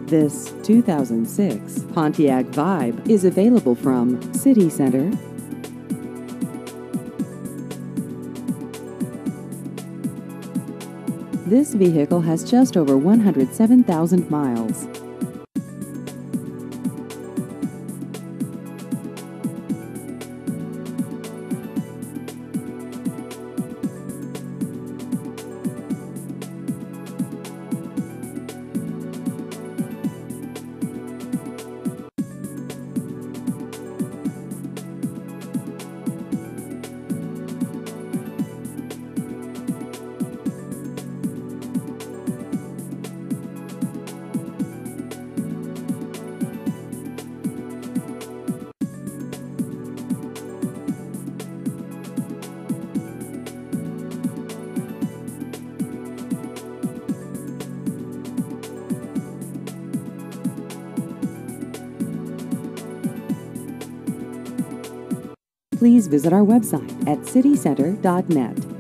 This 2006 Pontiac Vibe is available from City Center. This vehicle has just over 107,000 miles. Please visit our website at citycenter.net.